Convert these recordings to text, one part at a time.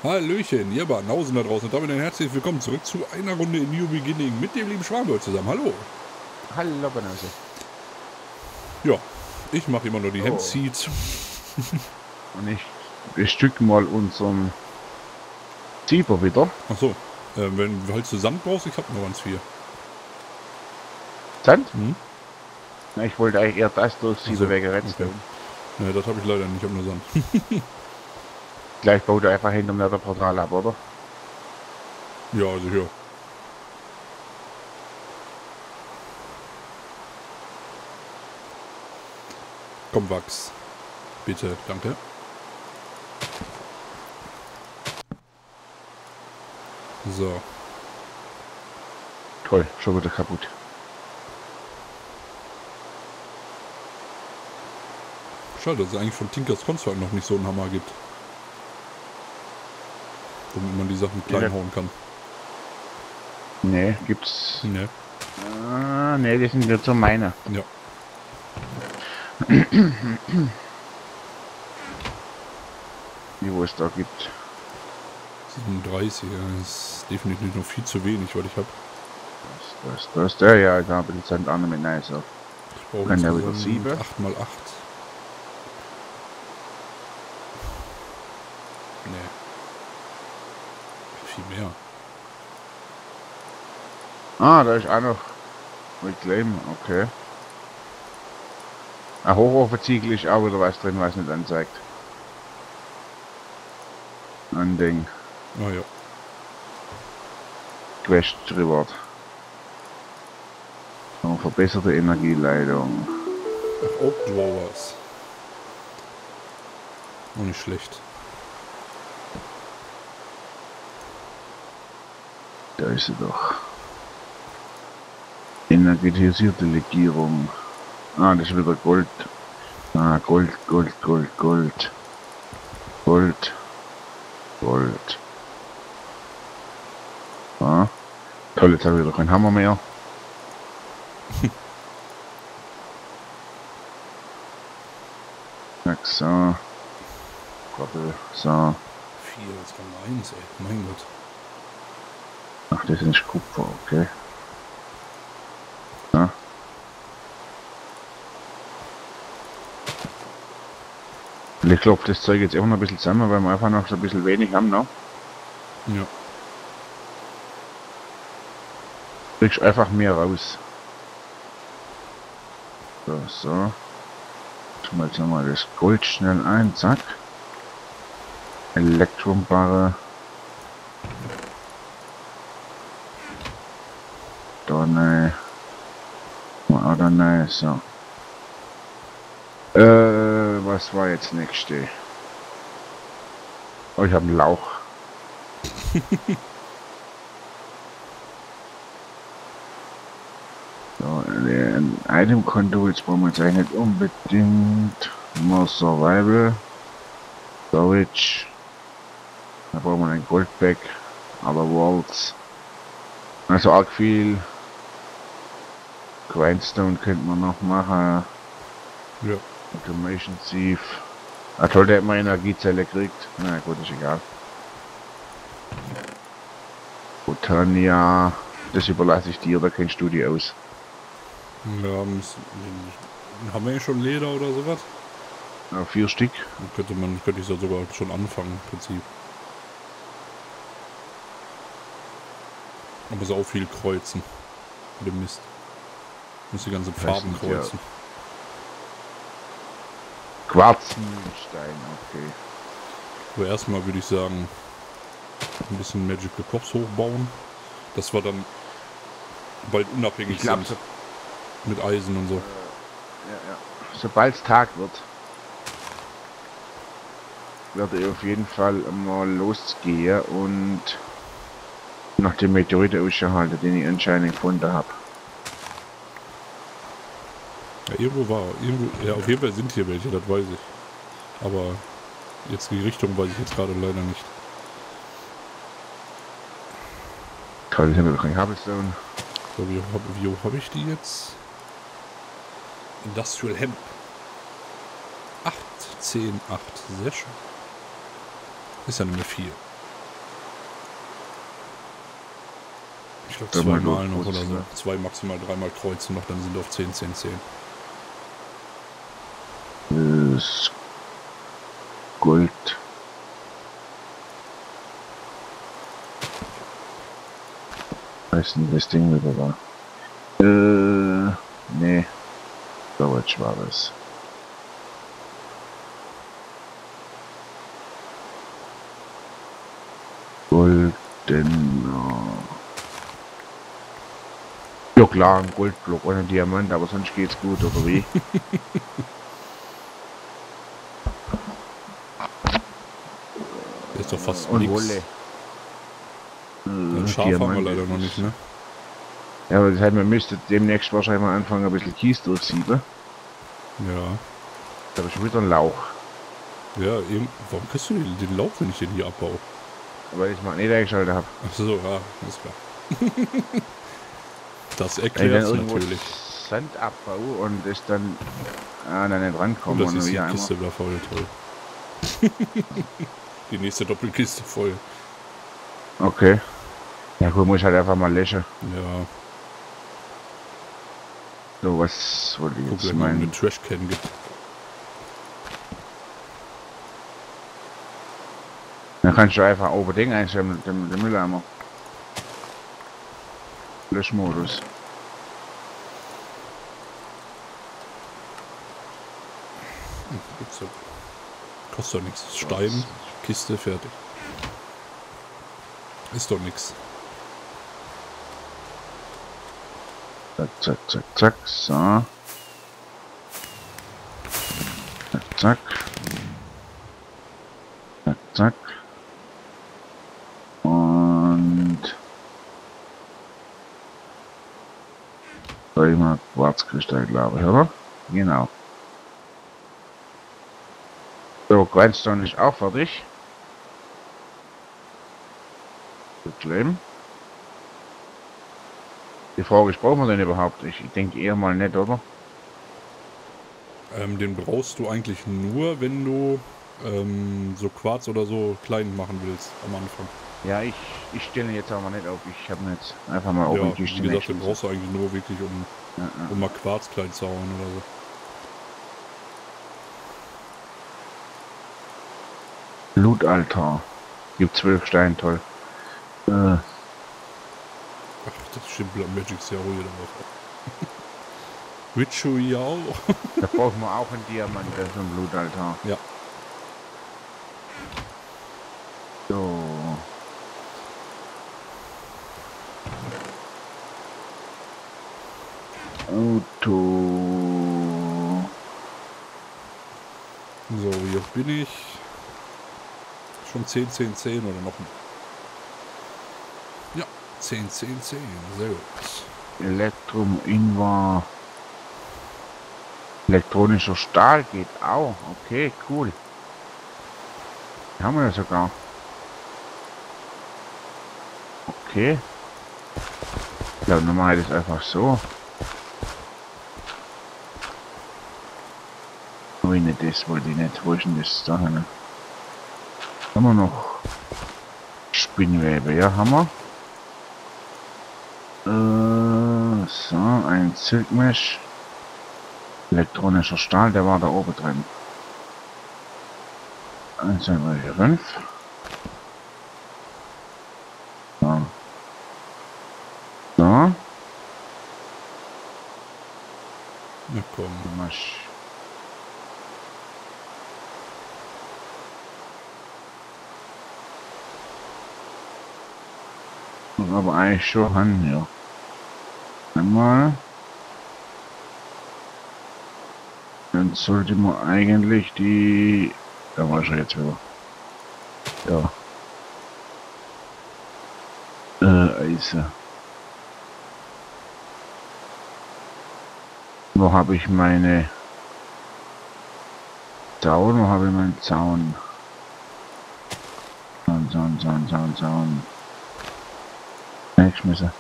Hallöchen, ihr Banausen da draußen und damit ein herzlich willkommen zurück zu einer Runde in New Beginning mit dem lieben Schwarmgold zusammen. Hallo. Hallo, Banause. Ja, ich mache immer nur die Oh. Hemd-Seeds. Und ich bestück mal unseren Zieber wieder. Achso, wenn du halt zu Sand brauchst, ich habe nur ganz viel. Sand? Hm? Na, ich wollte eigentlich eher das durchziehen, Ach so, wegen Redstone. Okay. Ne, das habe ich leider nicht, ich habe nur Sand. Gleich baut er einfach hinterm Netherportal ab, oder? Ja, also hier. Komm, Wachs. Bitte, danke. So. Toll, schon wieder kaputt. Schade, dass es eigentlich von Tinkers Construct noch nicht so einen Hammer gibt. Womit man die Sachen klein Ja. hauen kann. Nee, gibt's. Ne. Ah, nee, die sind jetzt so meine. Ja. Die wo es da gibt. 37, das ist definitiv noch viel zu wenig, was ich habe. Das, der, ja, da habe ich Sand an mit nice. So. Ich brauche Kann der wieder insgesamt 7? 8x8. Nee. Viel mehr. Ah, da ist auch noch. Reclaim, okay. Ein Hochofenziegel ist auch wieder was drin, was nicht anzeigt. Ein Ding. Ah ja. Quest Reward. Oh, verbesserte Energieleitung. Ach, Oak Drawers. Auch nicht schlecht. Da ist sie doch. Energetisierte Legierung. Ah, das ist wieder Gold. Ah, Gold. Ah. Toll, jetzt habe ich wieder keinen Hammer mehr. So. Koppel. So. 4, das kann 1, ey. Mein Gott. Ach, das ist Kupfer, okay. Ja. Ich glaube, das Zeug jetzt immer noch ein bisschen zusammen, weil wir einfach noch so ein bisschen wenig haben, ne? Ja. Kriegst einfach mehr raus. So. Schmelzen wir mal das Gold schnell ein, zack. Elektrumbarre. Da ne. Oder ne, so. Was war jetzt nächste? Oh, ich habe einen Lauch. So, ein Item-Konto, jetzt brauchen wir jetzt eigentlich nicht unbedingt. More Survival. Storage. Da brauchen wir ein Goldback. Aber Walls. Also arg viel. Grindstone könnte man noch machen. Ja. Automation Sieve. Ah toll, der hat mal Energiezelle gekriegt. Na gut, ist egal. Botania. Das überlasse ich dir, da kennst du die aus. Ja, haben wir ja schon Leder oder sowas? Ja, 4 Stück. Dann könnte ich so sogar schon anfangen, im Prinzip. Aber so auch viel kreuzen. Mit dem Mist. Muss die ganzen Farben sind ja kreuzen. Quarzenstein, okay. Aber erstmal würde ich sagen, ein bisschen Magical Crops hochbauen. Dass wir dann bald unabhängig sind. So, mit Eisen und so. ja. Sobald es Tag wird, werde ich auf jeden Fall mal losgehen und nach dem Meteoriten Ausschau halten, den ich anscheinend gefunden habe. Ja, ja, auf jeden Fall sind hier welche, das weiß ich. Aber jetzt die Richtung weiß ich jetzt gerade leider nicht. Toll, ich habe kein Cobblestone. So, wie hoch habe ich die jetzt? Industrial Hemp. 8, 10, 8. Sehr schön. Ist ja nicht mehr viel. Ich glaube Dreimal zweimal noch durchputzen, oder so. ne? 2, maximal 3-mal kreuzen noch, dann sind wir auf 10, 10, 10. Das Gold. Weiß nicht, das Ding wieder war. Nee. Storage war das. Golden. Ja klar, ein Goldblock ohne Diamant, aber sonst geht's gut, oder wie? Der ist doch fast Und nix. Wolle. Ein Schaf haben wir leider noch nicht, ne? Ja, aber das heißt, man müsste demnächst wahrscheinlich mal anfangen, ein bisschen Kies durchsieben. Ja. Da habe ich schon wieder einen Lauch. Ja, eben. Warum kriegst du den Lauf, wenn ich den hier abbaue? Weil ich mal nicht eingeschaltet habe. Ach so, ja, ist klar. Das Weil ich dann erklärt irgendwo natürlich. Sand abbaue und es dann dann nicht Und rankomme das und ist die wieder einmal. Kiste wieder voll, toll. Die nächste Doppelkiste voll. Okay. Ja gut, muss ich halt einfach mal löschen. Ja, So, was wollte ich guck, jetzt wenn man eine meinen? Trashcan gibt. Dann kannst du einfach oben Ding einstellen mit dem Mülleimer. Löschmodus. Gibt's doch. Kostet doch nichts. Stein, Kiste, fertig. Ist doch nichts. Zack, zack, zack, zack, so. Zack, zack. Zack, zack. Und soll ich mal Quarzkristall, glaube ich, oder? Genau. So, Grindstone ist auch fertig. Claim. Die Frage ist, brauchen wir den überhaupt? Ich denke eher mal nicht, oder? Den brauchst du eigentlich nur, wenn du so Quarz oder so klein machen willst am Anfang. Ja, ich stelle jetzt aber nicht auf. Ich habe mir jetzt einfach mal auf Ja, den Tisch wie gesagt, den brauchst du eigentlich nur wirklich, um mal Quarz klein zu hauen oder so. Blutaltar. Gibt 12 Steine, toll. Ach, das stimmt, Magic's ja ruhig drauf. Witchu ja auch. Da brauchen wir auch einen Diamant, das ist ein Blutaltar. Ja. So. Auto. So, hier bin ich. Schon 10, 10, 10 oder noch ein. Ja, 10, 10, 10. Sehr gut. Elektrum Invar. Elektronischer Stahl geht auch. Okay, cool. Die haben wir ja sogar. Okay. Ich glaube, normal ist einfach so. Oh, nicht das wollte ich nicht. Wo ist denn das da? Ne? Haben wir noch Spinnwebe? Ja, haben wir. So, ein Silkmesh. Elektronischer Stahl, der war da oben drin. 1, 2, 3, 4, 5. So. So. Na komm. Masch. Aber eigentlich schon an, ja. Einmal. Dann sollte man eigentlich die... Da war schon jetzt wieder. Ja. Eise. Wo habe ich meine... Zaun? Wo habe ich meinen Zaun? Zaun. Wegschmissen.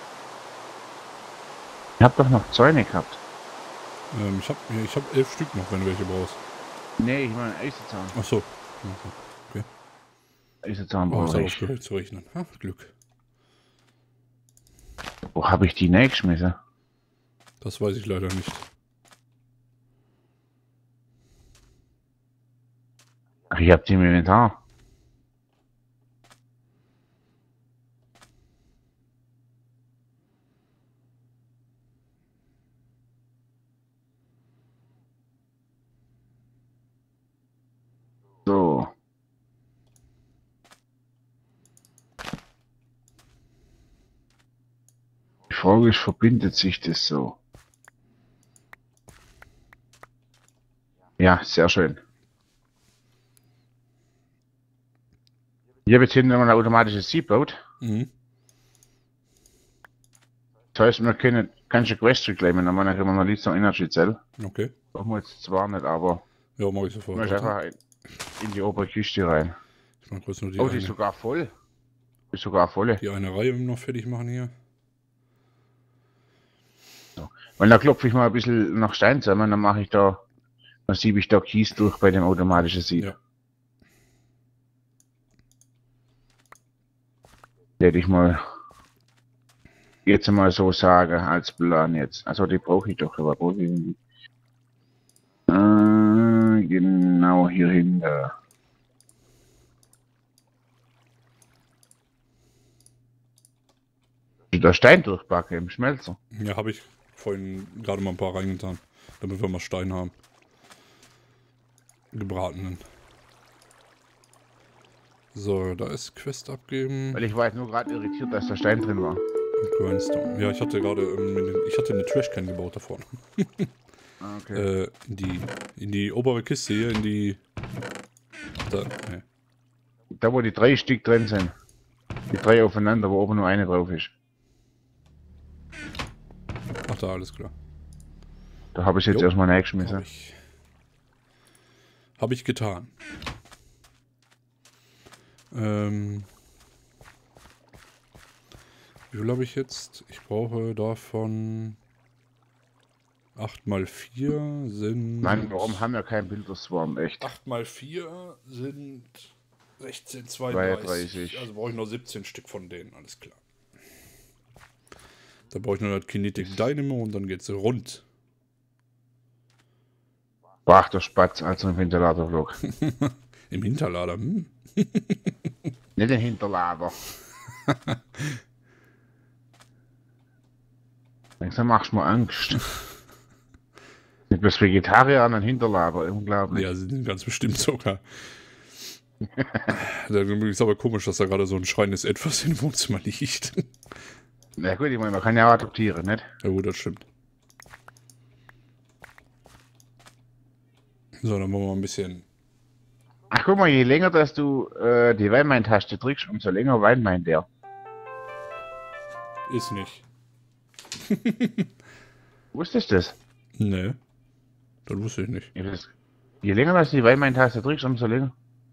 Ich hab doch noch Zäune gehabt. Ich hab 11 Stück noch, wenn du welche brauchst. Nee, ich meine Eisenzaun. Ach so. Eisenzaun Oh, brauche es hat ich. aufgehört zu rechnen. Ha, Glück. Wo habe ich die reingeschmissen? Das weiß ich leider nicht. Ach, ich hab die im Inventar. So. Die Frage ist, verbindet sich das so? Ja, sehr schön. Ich habe jetzt hinten immer ein automatisches Siebboot. Mhm. Das heißt, wir können ganze Quest reclaimen, dann können wir noch List noch Energy Cell. Okay. Brauchen wir jetzt zwar nicht, aber Ja, mache ich sofort. man ist einfach in die obere Kiste rein. Ich mache kurz nur die, Oh, die ist sogar voll. Die ist sogar voll. die eine Reihe noch fertig machen hier. Weil da klopfe ich mal ein bisschen nach Stein zusammen, dann mache ich da, dann siebe ich da Kies durch bei dem automatischen Sieb. Ja. Hätte ich mal jetzt mal so sagen als Plan jetzt. Also die brauche ich doch, aber brauche ich nicht. Genau hier hinter. Der Stein durchbacke im Schmelzer. Ja, habe ich vorhin gerade mal ein paar reingetan, damit wir mal Stein haben. Gebratenen. So, da ist Quest abgeben. Weil ich war jetzt nur gerade irritiert, dass der Stein drin war. Grindstone. Ja, ich hatte gerade ich hatte eine Trashcan gebaut da vorne. Okay. In die obere Kiste hier, in die. Da, nee. Da wo die 3 Stück drin sind. Die 3 aufeinander, wo oben nur eine drauf ist. Ach da, alles klar. Da habe ich jetzt Jo. erstmal reingeschmissen. Hab ich getan. Wie viel habe ich jetzt? Ich brauche davon 8 mal 4 sind. Nein, warum haben wir keinen Bilderswarm? Echt. 8 mal 4 sind 16, 32. 32. Also brauche ich noch 17 Stück von denen, alles klar. Da brauche ich nur das Kinetic Dynamo und dann geht's rund. Brach der Spatz, also im Hinterladerflug. Im Hinterlader, hm? Nicht den Hinterlader. Langsam machst du mir Angst. Nicht bloß Vegetarier an den Hinterlader, unglaublich. Ja, sie sind ganz bestimmt sogar. Da ist aber komisch, dass da gerade so ein schreiendes Etwas im Wohnzimmer liegt. Na gut, ich meine, man kann ja adoptieren, nicht? Ja gut, das stimmt. So, dann machen wir mal ein bisschen. Ach guck mal, je länger dass du die Weinmain-Taste drückst, umso länger Weinmain der. Ist nicht. Wusstest du das? Nee. Das wusste ich nicht. Ja, je länger dass du die Weinmain-Taste drückst, umso länger.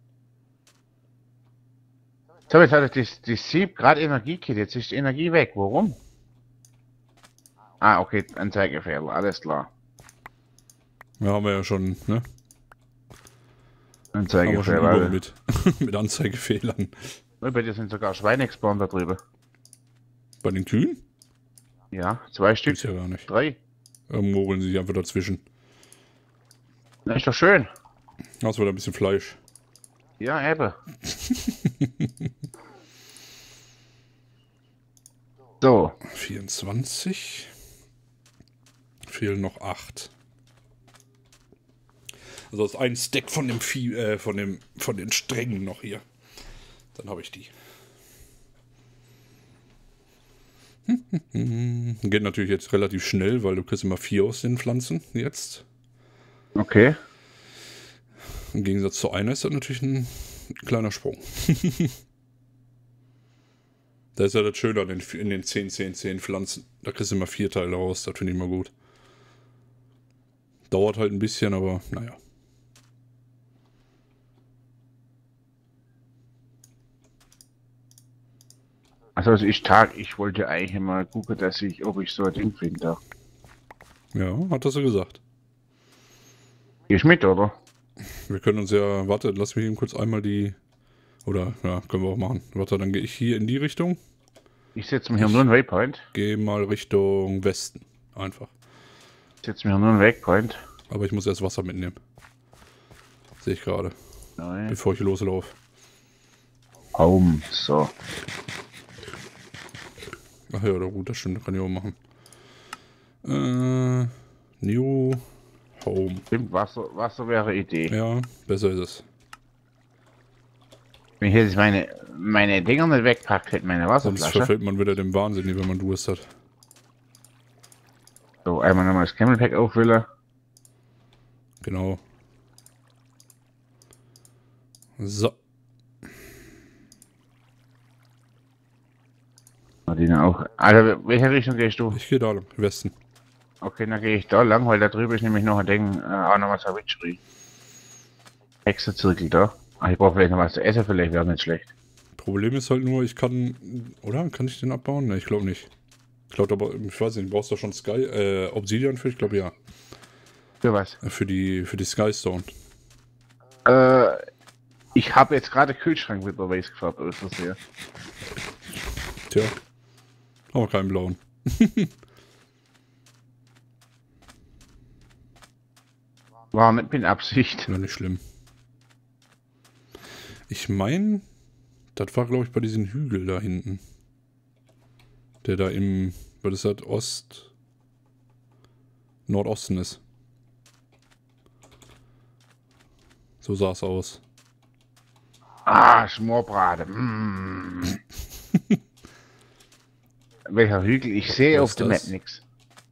So, jetzt hat das Sieb gerade Energiekit, jetzt ist die Energie weg. Warum? Ah, okay, Anzeigefehler, alles klar. Ja, haben wir ja schon, ne? Haben wir schon Anzeigefehler. Übung mit, mit Anzeigefehlern. Bei dir sind sogar Schweine gespawnt da drüber. Bei den Kühen? Ja, 2 Stück, Gibt's ja gar nicht. 3. Mogeln sie sich einfach dazwischen. Na, ist doch schön. Hast du wieder ein bisschen Fleisch. Ja, eben. So. 24. Fehlen noch 8. Also ist ein Stack von dem Vieh, von den Strängen noch hier. Dann habe ich die. Geht natürlich jetzt relativ schnell, weil du kriegst immer 4 aus den Pflanzen jetzt. Okay. Im Gegensatz zu einer ist das natürlich ein kleiner Sprung. Da ist ja das Schöne an in den 10 Pflanzen. Da kriegst du immer 4 Teile raus, das finde ich mal gut. Dauert halt ein bisschen, aber naja. Also ich wollte eigentlich mal gucken, ob ich so ein Ding finde. Ja, hat das so gesagt. Gehst mit, oder? Wir können uns ja, warte, lass mich eben kurz einmal die, oder, ja, können wir auch machen. Warte, dann gehe ich hier in die Richtung. Ich setze mir hier nur einen Waypoint. Geh mal Richtung Westen. Einfach. Ich setze mir hier nur einen Waypoint. Aber ich muss erst Wasser mitnehmen. Sehe ich gerade. Nein. Bevor ich loslaufe. Home. So. Ach ja, gut, das stimmt. Kann ich auch machen. New Home. Stimmt, Wasser wäre Idee. Ja, besser ist es. Wenn ich jetzt meine Dinger nicht wegpackt hätte, meine Sonst Wasserflasche. verfällt man wieder dem Wahnsinn, wenn man Durst hat. So, einmal nochmal das Camelpack auffüllen. Genau. So. Martina auch. Also, welche Richtung gehst du? Ich gehe da lang. Westen. Okay, dann gehe ich da lang, weil da drüben ist nämlich noch ein Ding, auch nochmal so Witchery. Hexenzirkel da. Ach, ich brauche vielleicht noch was zu essen, vielleicht wäre nicht schlecht. Problem ist halt nur, ich kann... Oder? Kann ich den abbauen? Ne, ich glaube nicht. Ich glaube aber, ich weiß nicht, brauchst du schon Sky... Obsidian für? Ich glaube ja. Für was? Für die Skystone. Ich habe jetzt gerade Kühlschrank mit der Weiß gefärbt, aus Versehen. Tja. Aber keinen blauen. War nicht mit Absicht. Ja, nicht schlimm. Ich meine, das war glaube ich bei diesem Hügel da hinten. Der da im, was ist das, Nordosten ist. So sah es aus. Ah, Schmorbraten. Mm. Welcher Hügel? Ich sehe Was auf der ist das? Map nichts.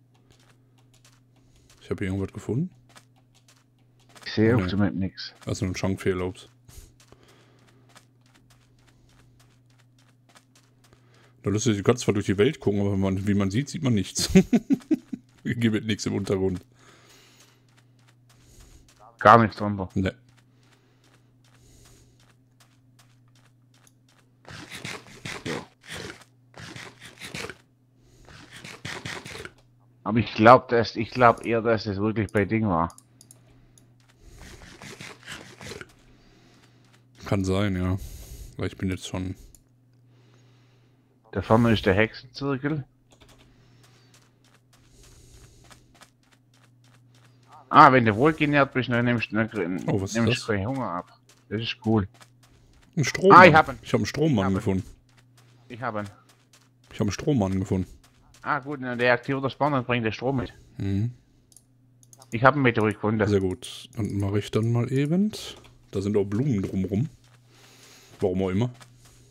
Ich habe hier irgendwas gefunden. Ich sehe Oh, auf nee. der Map nichts. Also ein Schankfehler, ups. Da lustig, du kannst zwar durch die Welt gucken, aber wie man sieht, sieht man nichts. Hier gibt nichts im Untergrund. Gar nichts drunter. Ne. Aber ich glaube eher, dass es wirklich bei Ding war. Kann sein, ja. Weil ich bin jetzt schon... Da vorne ist der Hexenzirkel. Ah, wenn du wohlgenährt bist, dann nimmst Oh, was ist du das? keinen Hunger ab. Das ist cool. Ein Strommann. Ah, ich hab ihn. Ich habe einen Strommann Ich hab ihn. gefunden. Ich habe ihn. Ich habe einen Strommann gefunden. Ah, gut, der aktiviert das Spawn und bringt den Strom mit. Mhm. Ich habe einen Meteorit gefunden. Sehr gut. Dann mache ich dann mal eben. Da sind auch Blumen drumrum. Warum auch immer.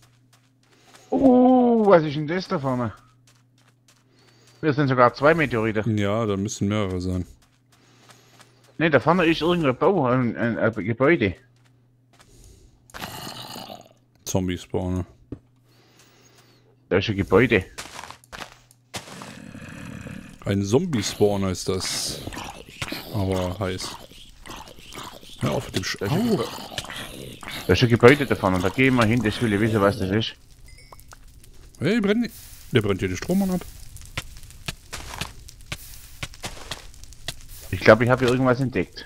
Was ist denn das da vorne? Wir sind sogar 2 Meteorite. Ja, da müssen mehrere sein. Ne, da vorne ist irgendein Bau, ein Gebäude. Zombie-Spawner. Da ist ein Gebäude. Ein Zombie-Spawner ist das. Aber heiß. Hör auf mit dem Au! Da ist ein Gebäude da vorne, da gehen wir hin, das will ich wissen, was das ist. Hey, der brennt hier den Strommann ab. Ich glaube, ich habe hier irgendwas entdeckt.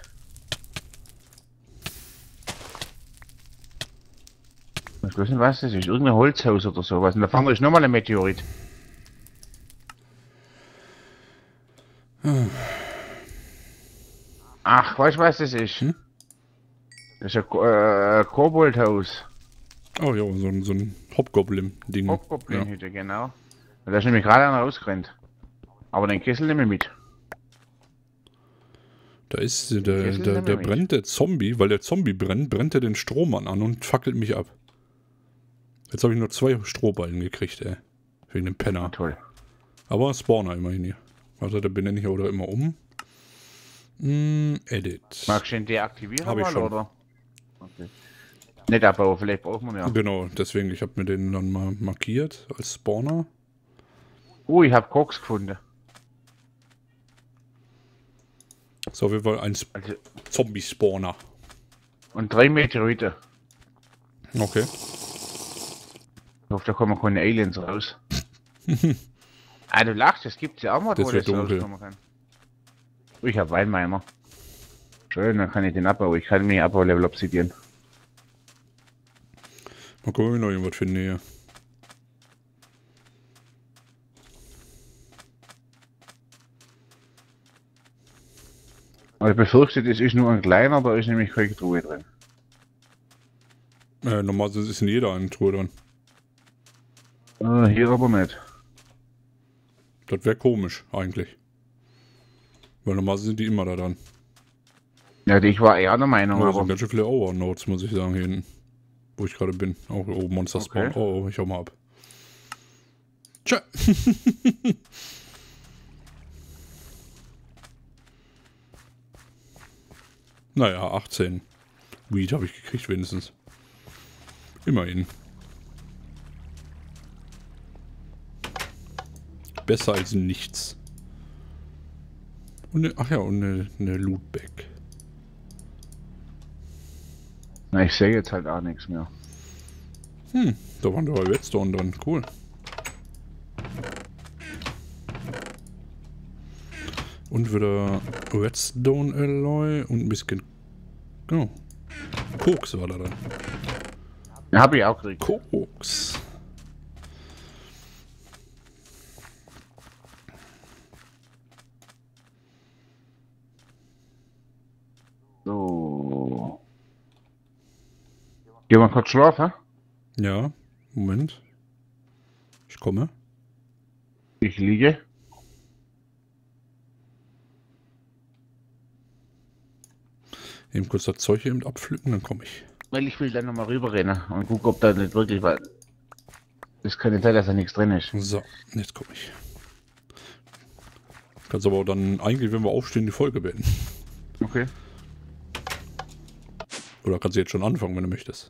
Ich weiß nicht, was das ist. Irgendein Holzhaus oder sowas. Und da vorne ist nochmal ein Meteorit. Ach, weißt du, was das ist? Hm? Das ist ein Koboldhaus. Oh ja, so ein Hobgoblin-Ding. Hauptproblemhütte, genau. Und da ist nämlich gerade einer rausgerannt. Aber den Kessel nehme ich mit. Da ist Kessel der nehmen wir mit. brennt der Zombie, weil der Zombie brennt er den Strommann an und fackelt mich ab. Jetzt habe ich nur 2 Strohballen gekriegt, ey. Wegen dem Penner. Toll. Aber Spawner immerhin hier. Warte, da benenne ich oder immer um. Edit. Magst du den deaktivieren Hab ich mal, schon. oder? Okay. Nicht abbauen, vielleicht braucht man ja. Genau, deswegen, ich habe mir den dann mal markiert als Spawner. Ich habe Koks gefunden. So, auf jeden Fall ein Also, Zombie-Spawner. und 3 Meteorite. Okay. Ich hoffe, da kommen keine Aliens raus. Ah, du lachst, das gibt's ja auch mal, Das wo wird dunkel. rauskommen kann. Ich habe Weinmeimer. Schön, dann kann ich den abbauen. Ich kann mir Abbau-Level Obsidian. Mal gucken, ob ich noch irgendwas finde hier. Aber ich befürchte, das ist nur ein kleiner, da ist nämlich keine Truhe drin. Normalerweise ist in jeder eine Truhe drin. Hier aber nicht. Das wäre komisch, eigentlich. Weil normalerweise sind die immer da dran. Ja, ich war eher der Meinung, Oh, das aber... sind ganz schön viele Overnotes, muss ich sagen, hier hinten. Wo ich gerade bin. Auch Monster Spawn. Okay. Oh, ich hau mal ab. Tja. Naja, 18. Weed habe ich gekriegt wenigstens. Immerhin. Besser als nichts. Und ach ja, und eine Lootbag. Na, ich sehe jetzt halt auch nichts mehr. Da waren drei Redstone drin. Cool. Und wieder Redstone Alloy und ein bisschen... Oh. Koks war da drin. Ja, habe ich auch gekriegt. Koks. So. Gehen wir kurz schlafen? Ja, Moment. Ich komme. Ich liege. Eben kurz das Zeug hier eben abpflücken, dann komme ich. Weil ich will dann nochmal rüberrennen und gucken, ob da nicht wirklich was... Es kann nicht sein, dass da nichts drin ist. So, jetzt komme ich. Kannst aber auch dann eigentlich, wenn wir aufstehen, die Folge beenden. Okay. Oder kannst du jetzt schon anfangen, wenn du möchtest.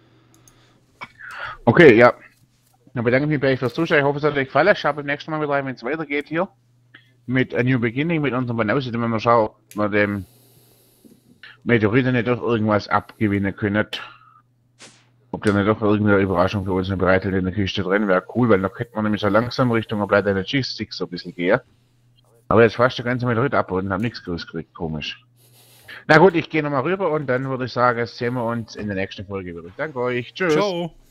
Okay, ja. Dann bedanke ich mich bei euch fürs Zuschauen. Ich hoffe, es hat euch gefallen. Schaut beim nächsten Mal wieder rein, wenn es weitergeht hier. Mit A New Beginning, mit unserem Banause, wenn wir schauen, ob wir dem Meteoriten nicht doch irgendwas abgewinnen können. Ob der nicht doch irgendeine Überraschung für uns bereitet in der Kiste drin wäre cool, weil da könnte man nämlich so langsam Richtung Blight Energy Sticks so ein bisschen gehen. Aber jetzt fast der ganze Meteorit ab und hab nichts groß gekriegt. Komisch. Na gut, ich gehe nochmal rüber und dann würde ich sagen, sehen wir uns in der nächsten Folge wieder. Danke euch. Tschüss. Ciao.